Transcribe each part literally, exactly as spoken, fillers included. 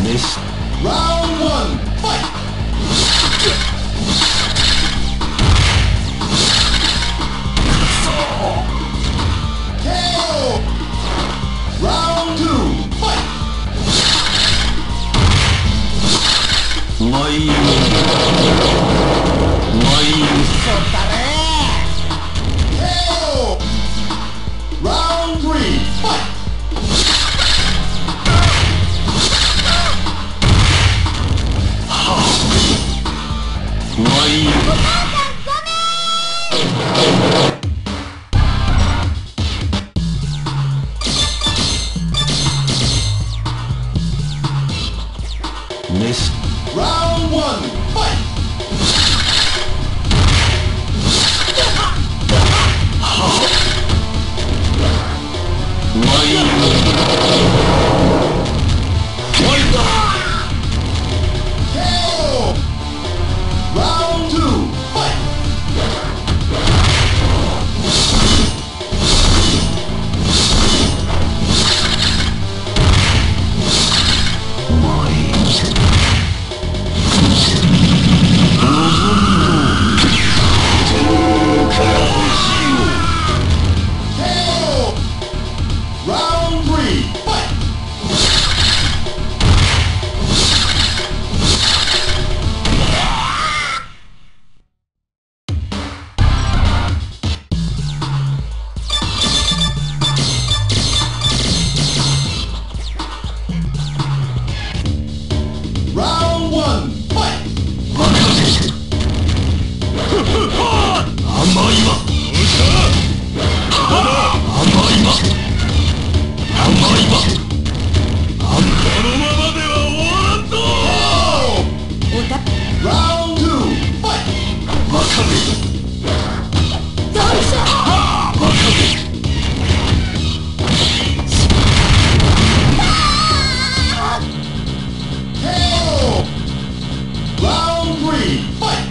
Miss. Round one, fight! K O! Round two, fight! My... My... K O! Round three, fight! Miss. Round one, fight! My... K O! Round two, fight! K O! Round three, fight! Round one, fight! 甘いわ。甘いわ。甘いわ。あんたのままでは終わらんぞ。 Round two, fight! バカめ。バカめ。 K O! Round three, fight!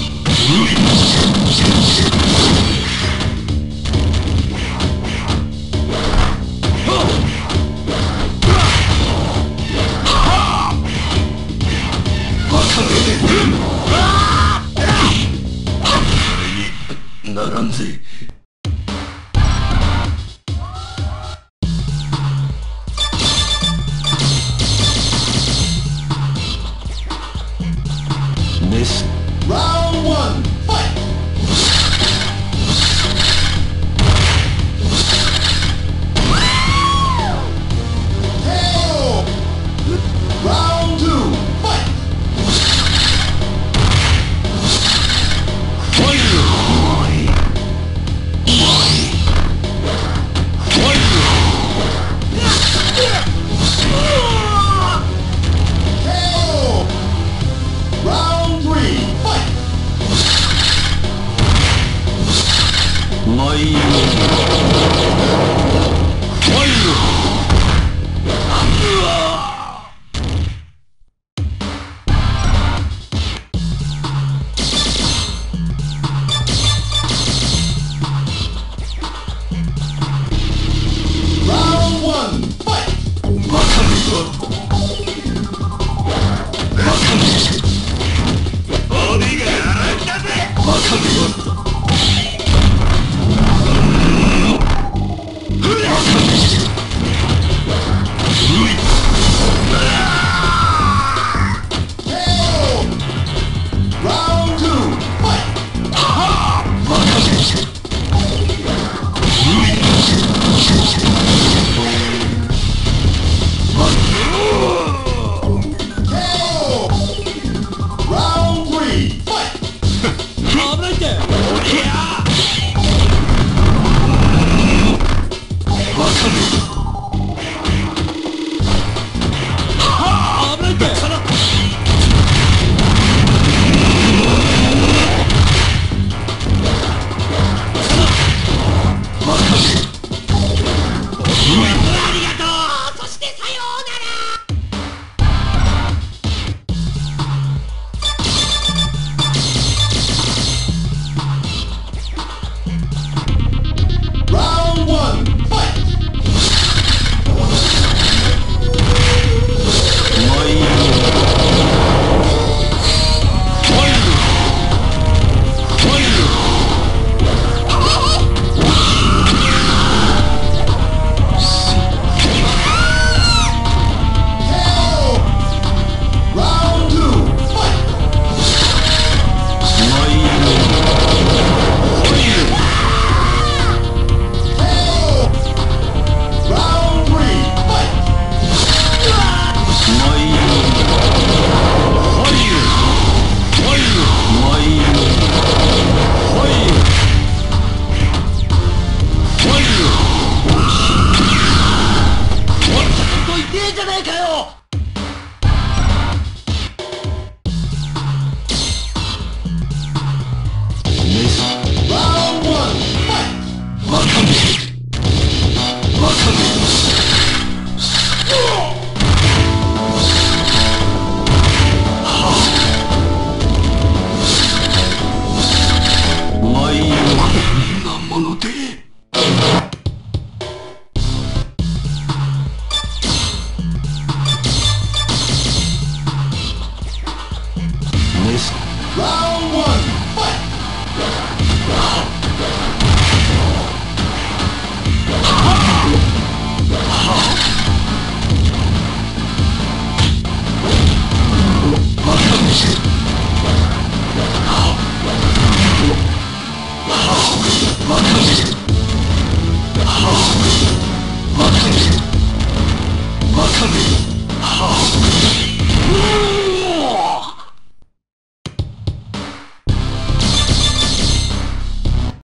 ならんぜ。Miss. Round one, fight! K O! Round two, fight! K O! Round three, fight! My... Round one, fight! バカめは。バカめ。俺がやらんだぜ。バカめは。 K O! Round two, fight! バカめ。 K O! Round three, fight! 危ないって。おりゃ。バカめ。危ないって。バカめ。 ありがとう。そしてさようなら。 Round one, fight! はあ